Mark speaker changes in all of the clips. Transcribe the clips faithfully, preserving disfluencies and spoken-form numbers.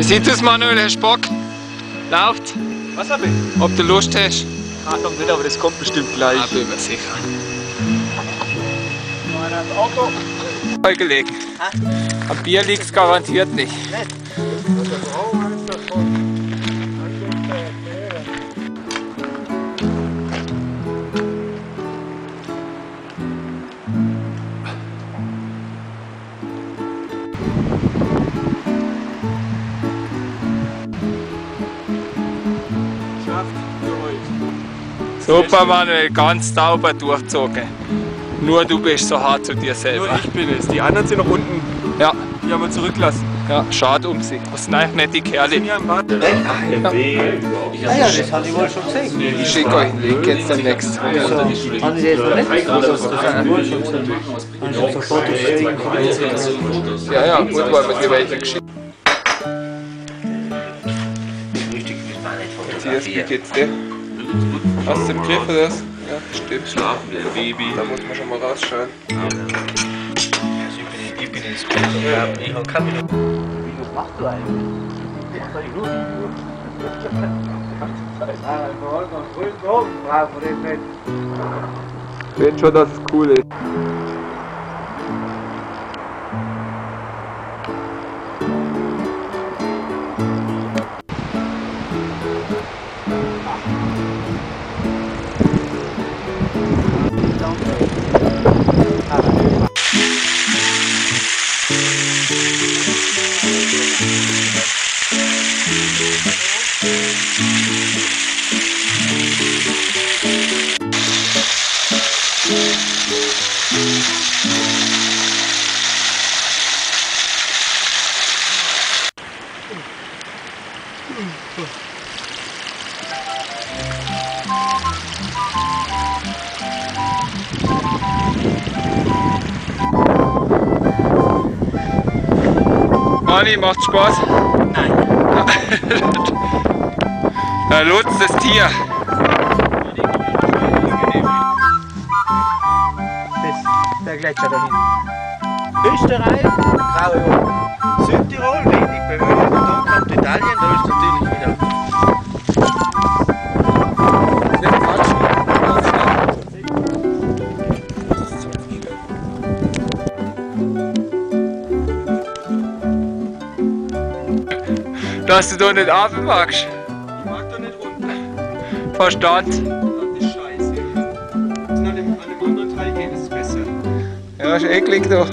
Speaker 1: Wie sieht es, Manuel? Hast du Bock? Läuft?
Speaker 2: Was hab ich?
Speaker 1: Ob du Lust hast?
Speaker 2: Ah, noch nicht, aber das kommt bestimmt gleich.
Speaker 1: Ah, bin mir sicher.
Speaker 2: Mein Auto.
Speaker 1: Voll gelegen. Am Bier liegt es garantiert nicht. Super, Manuel, ganz sauber durchgezogen. Nur du bist so hart zu dir selber.
Speaker 2: Nur ich bin es. Die anderen sind noch unten.
Speaker 1: Ja.
Speaker 2: Die haben wir zurückgelassen.
Speaker 1: Ja, schade um sie. Das sind eigentlich nicht die Kerle.
Speaker 2: Ja, im Bad.
Speaker 3: Ah ja, das hatte ich wohl schon gesehen.
Speaker 1: Ich schicke euch einen Link jetzt demnächst.
Speaker 3: Haben Sie das noch nicht? Das haben wir schon gesehen. Haben Sie so Fotos gesehen?
Speaker 1: Ja, ja, gut, weil wir dir welche geschickt Matthias, wie geht's dir? Hast du im Griff oder was? Ja, stimmt.
Speaker 4: Schlafen wie ein Baby.
Speaker 1: Da muss man schon mal rausschauen.
Speaker 3: Ich bin ins Bett und ich habe keine Minute. Was machst du eigentlich? Was soll ich nur?
Speaker 1: Ich weiß schon, dass es cool ist. Mani, macht Spaß?
Speaker 3: Nein.
Speaker 1: Er lotst das Tier.
Speaker 3: Das ist der Gletscher da hinten. Österreich, graue Ohren. Südtirol, wenig bewölkt. Dann kommt Italien, da ist natürlich wieder.
Speaker 1: Dass du da nicht runter magst.
Speaker 2: Ich mag da nicht runter.
Speaker 1: Verstand.
Speaker 2: Das ist scheiße. An dem, an dem anderen Teil geht es besser.
Speaker 1: Ja, ist eklig da.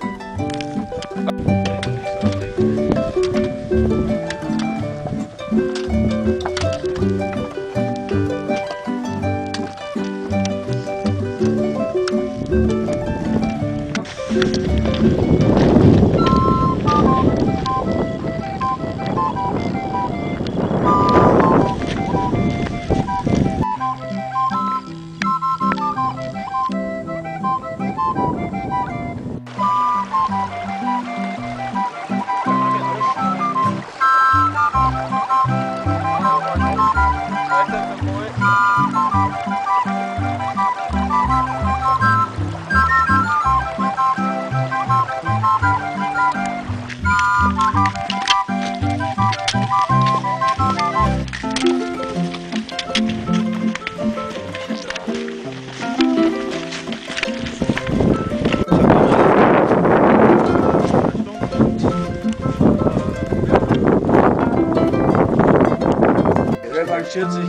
Speaker 3: vierzig.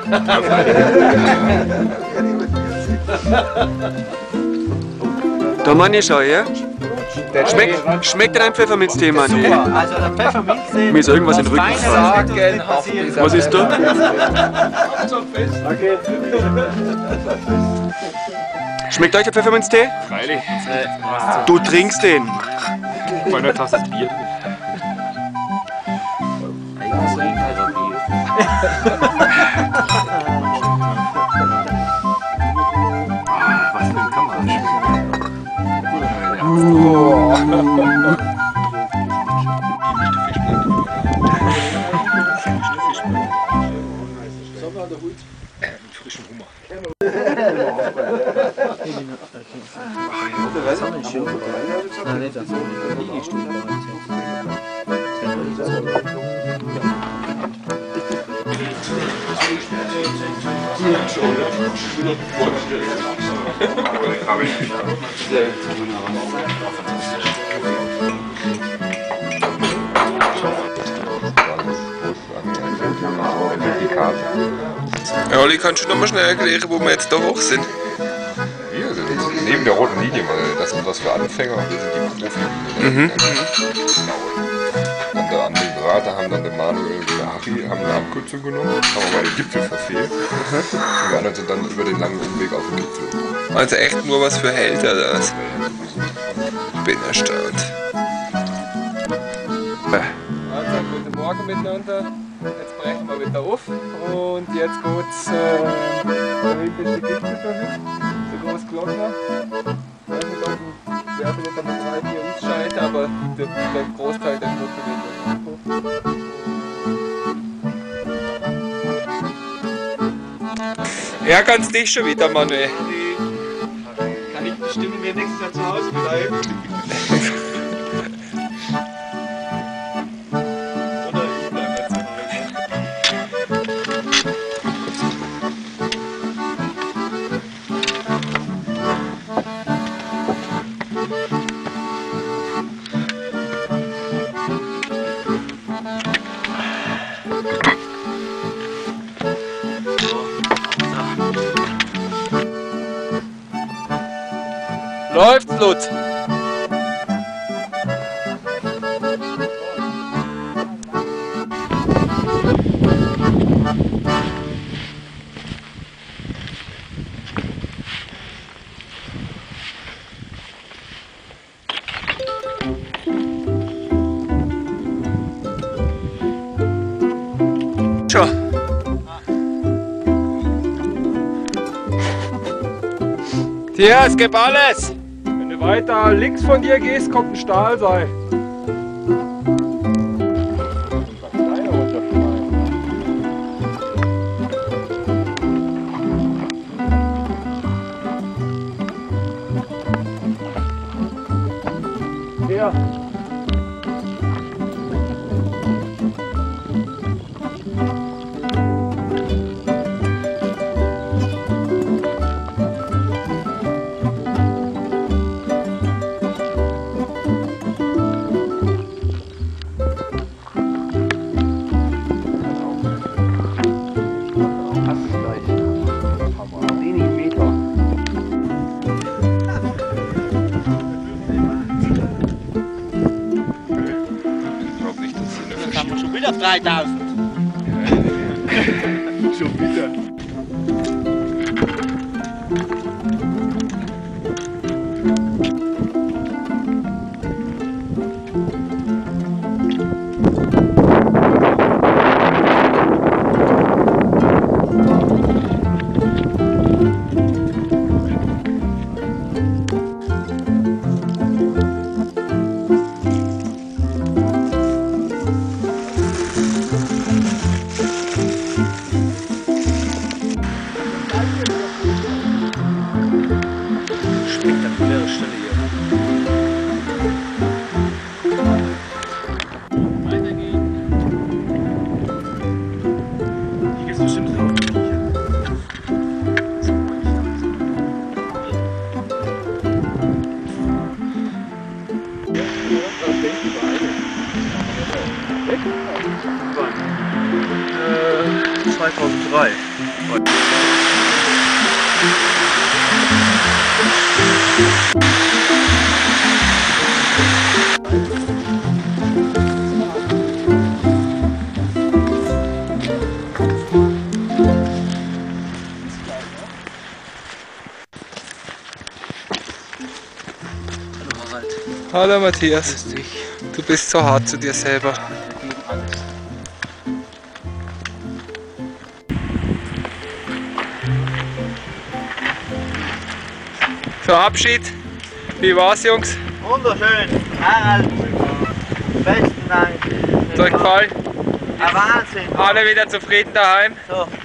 Speaker 2: Da Manni, schau her. Schmeckt, schmeckt dein Pfefferminztee, Manni?
Speaker 3: Super, also der Pfefferminztee.
Speaker 2: Mir ist irgendwas in den Rücken gefallen. Was ist da?
Speaker 3: Okay.
Speaker 2: Schmeckt euch der Pfefferminztee?
Speaker 4: Freilich.
Speaker 2: Du trinkst den.
Speaker 4: Bei einer Tasse Bier. Was denn kann man frischen Hummer.
Speaker 3: Nein, nicht das.
Speaker 1: Ja, Olli, kannst du noch mal schnell erklären, wo wir jetzt da hoch sind?
Speaker 4: Hier sind neben der roten Linie, weil das ist was für Anfänger, wir sind die Profi.
Speaker 1: Mhm.
Speaker 4: Und der andere Berater haben dann der Manuel und der Harry haben eine Abkürzung genommen, haben aber den Gipfel verfehlt. Und die anderen sind dann über den langen Umweg auf den Gipfel.
Speaker 1: Also echt nur was für Held oder was? Ich bin erstaunt. Also, guten Morgen miteinander. Jetzt brechen wir wieder auf und jetzt geht's äh, da hinten ist die Gipfelhöhe, der große Glockner. Ich weiß nicht, ob ich werde nicht einmal drei, vier ausscheiden, aber der, der Großteil der Gruppe wird dann ja, ganz dich schon wieder, Manuel.
Speaker 2: Kann ich bestimmen, wer nächstes Jahr zu Hause bleibt? Oder ich bleibe jetzt zu Hause.
Speaker 1: Läuft's, Lutz? Schon. Tja, es gibt alles. Wenn du weiter links von dir gehst, kommt ein Stahlseil. Ja.
Speaker 3: Wieder dreitausend.
Speaker 4: Schon wieder.
Speaker 3: Spektakuläre Stelle hier. Weitergehen. Hier geht's bestimmt drauf. Äh, zweitausenddrei.
Speaker 1: Hallo Matthias, du bist so hart zu dir selber. So, Abschied. Wie war's, Jungs?
Speaker 3: Wunderschön. Harald. Besten Dank.
Speaker 1: Hat euch gefallen?
Speaker 3: Ein Wahnsinn.
Speaker 1: Alle wieder zufrieden daheim?
Speaker 3: So.